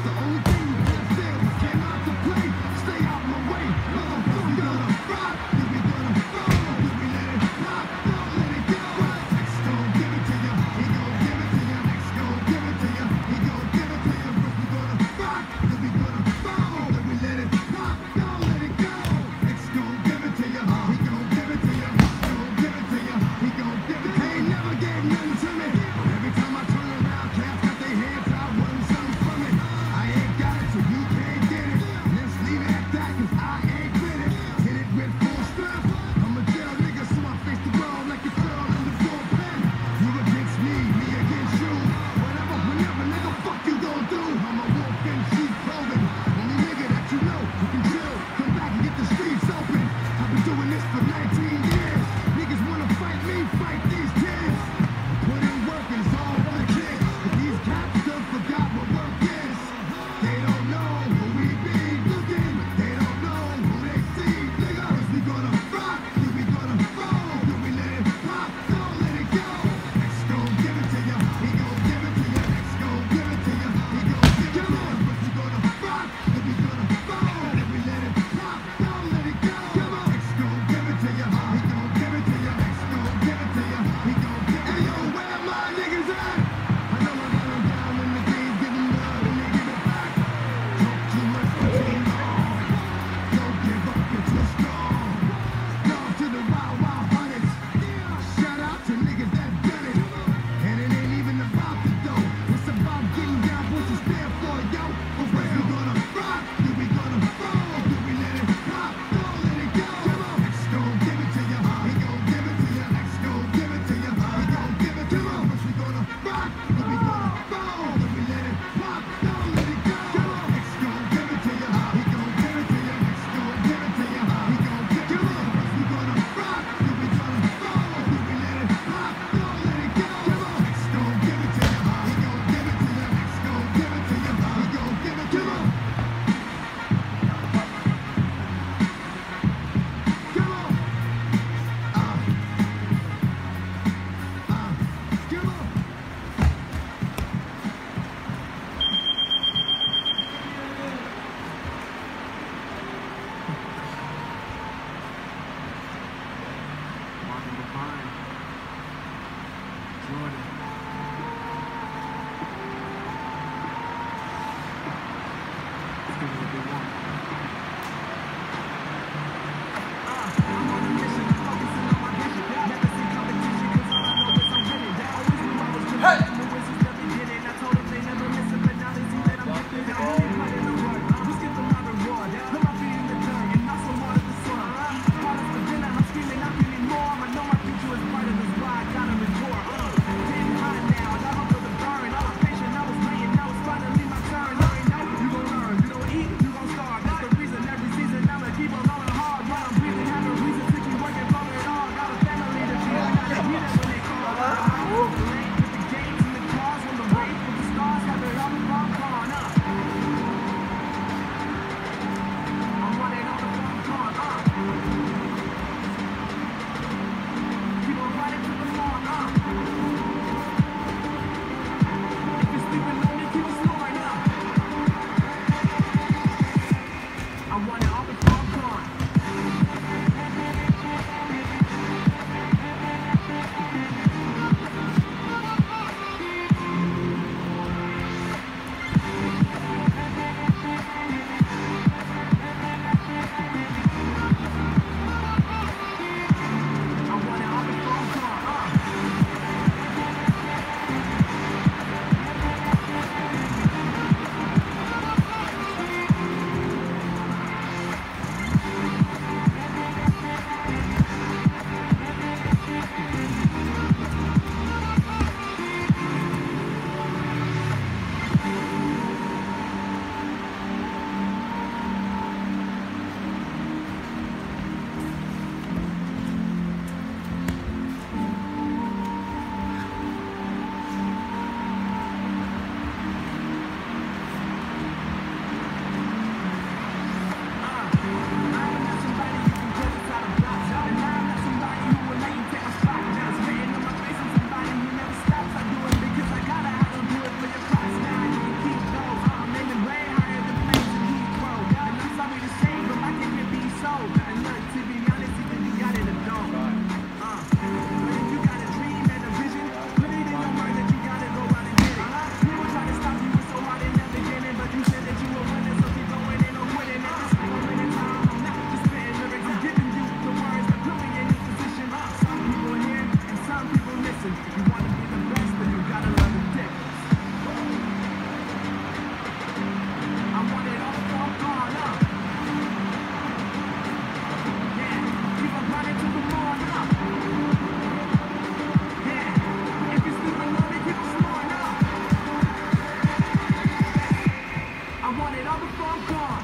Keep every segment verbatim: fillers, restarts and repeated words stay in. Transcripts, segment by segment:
You gon' want it all before I'm gone.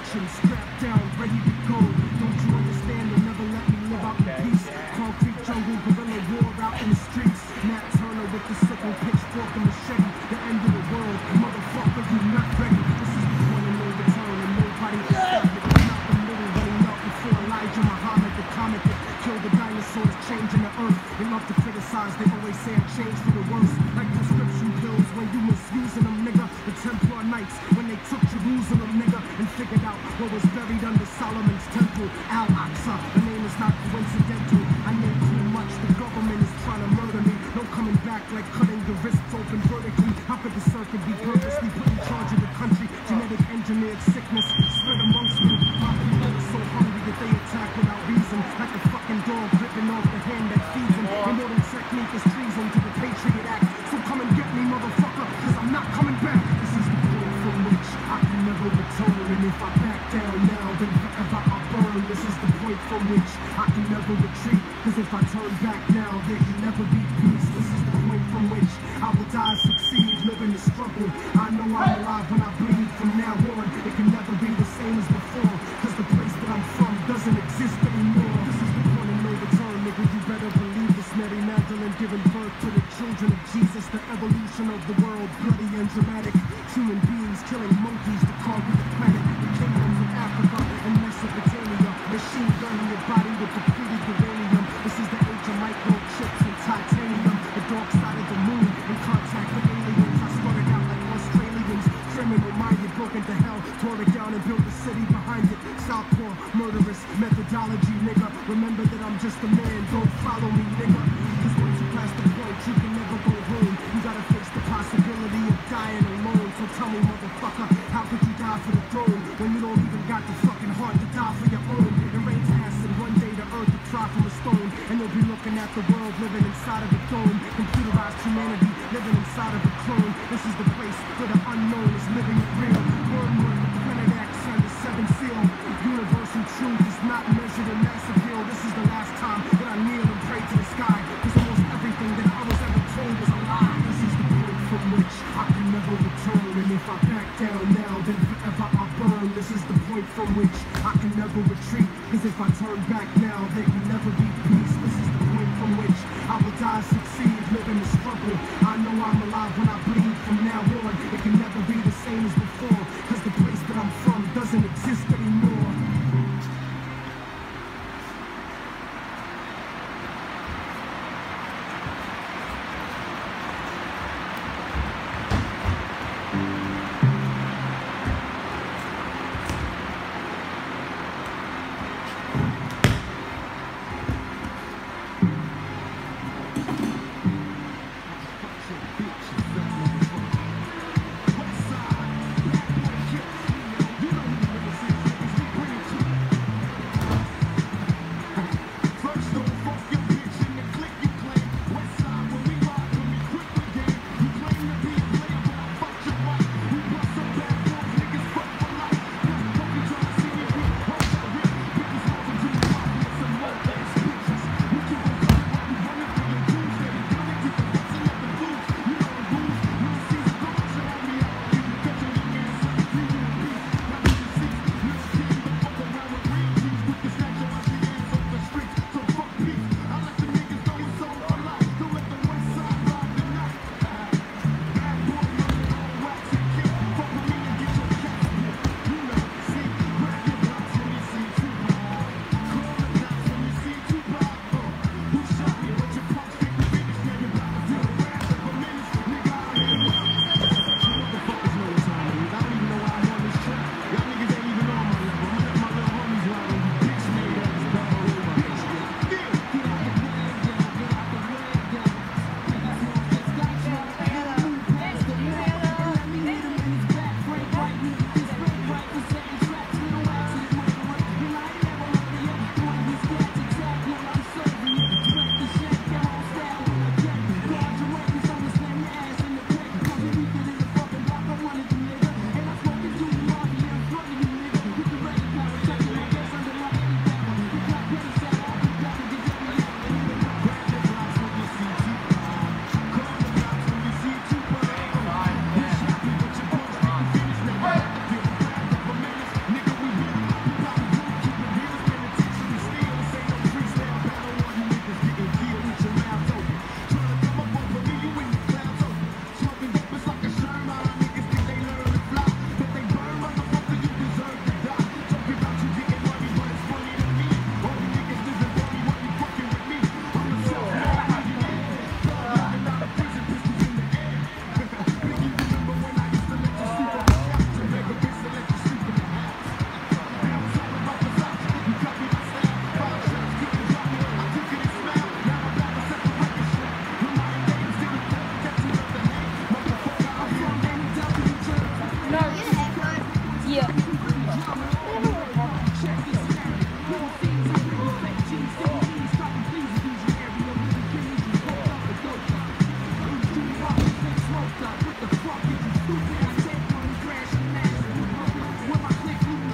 action, strapped down, ready to go. Don't you understand? They'll never let me live out in peace. Concrete jungle, guerrilla war out in the streets. Nat Turner with the sickle, pitchfork and machete. The end of the world, motherfucker, you not ready. This is the point of no return, and nobody can stop it. Not the middle, running up before Elijah Muhammad, the comet that killed the dinosaurs, changing the earth. They love to criticize, they always say I changed for the worse. Like prescription pills when you misusing them, nigga. The Templar Knights when they took Jerusalem, nigga, and figured out what was buried under Solomon's temple. Al-Aqsa, the name is not coincidental. I know too much, the government is trying to murder me. No coming back like cutting the wrists open vertically. How could the circuit be purposely put in charge of the country? Genetic engineered sickness spread amongst me. My people are so hungry that they attack without reason. Like a fucking dog ripping off the hand that feeds them. The modern technique is treason to the Patriot Act. So come and get me, motherfucker, cause I'm not coming back. This is the point from which I can never return. And if I back down now, then forever I'll burn. This is the point from which I can never retreat. Cause if I turn back now, there can never be peace. This is the point from which I will die, succeed, live in the struggle. I know I'm alive when I bleed. From now on, it can never be the same as before. Cause the place that I'm from doesn't exist anymore. This is the point of no return, nigga. You better believe this. Mary Magdalene giving birth to the children of Jesus. The evolution of the world, bloody and dramatic. Human beings killing monkeys to conquer the planet. The kingdoms of Africa and Mesopotamia. Machine gunning your body with depleted uranium. This is the age of microchips and titanium. The dark side of the moon in contact with aliens. I started out like Australians, criminal-minded, broken to hell, tore it down and built a city behind it. Southpaw, murderous methodology, nigga. Remember that I'm just a man, don't follow me, nigga. Cause once you pass the point, you can never go home. You gotta face the possibility of dying alone. So tell me, motherfucker, how could you die for the throne when you don't even got the fucking heart to die for your own? It rains acid, one day the earth will try from a stone, and you'll be looking at the world living inside of a dome. Computerized humanity living inside of a clone. This is the place where the unknown is living it real. Wormwood, the planet X and the seventh seal. Universal truth is not measured in mass appeal. This is the last time that I kneel and pray to the sky. Cause almost everything that I was ever told was a lie. This is the point from which I can never return. And if I back down now, then forever I'll burn. This is the point from which I can never retreat. Cause if I turn back now, there can never be peace. This is the point from which I will die, succeed, live in the struggle. I know I'm alive when I bleed. From now on, it can never be the same as before. Cause the place that I'm from doesn't exist anymore. You know who this is.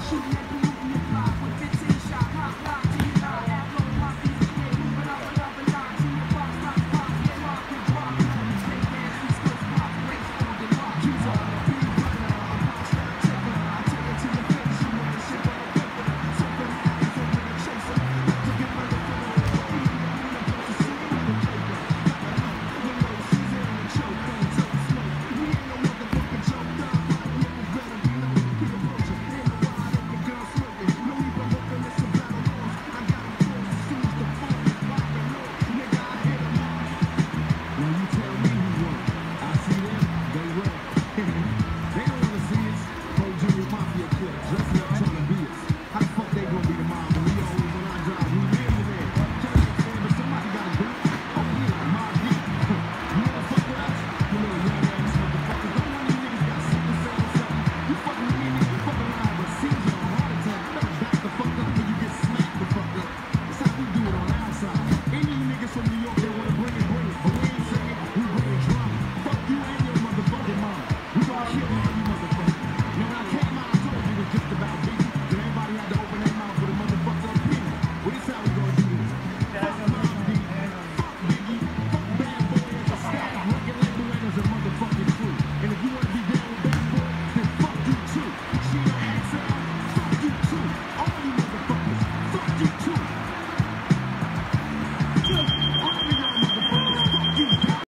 shooting at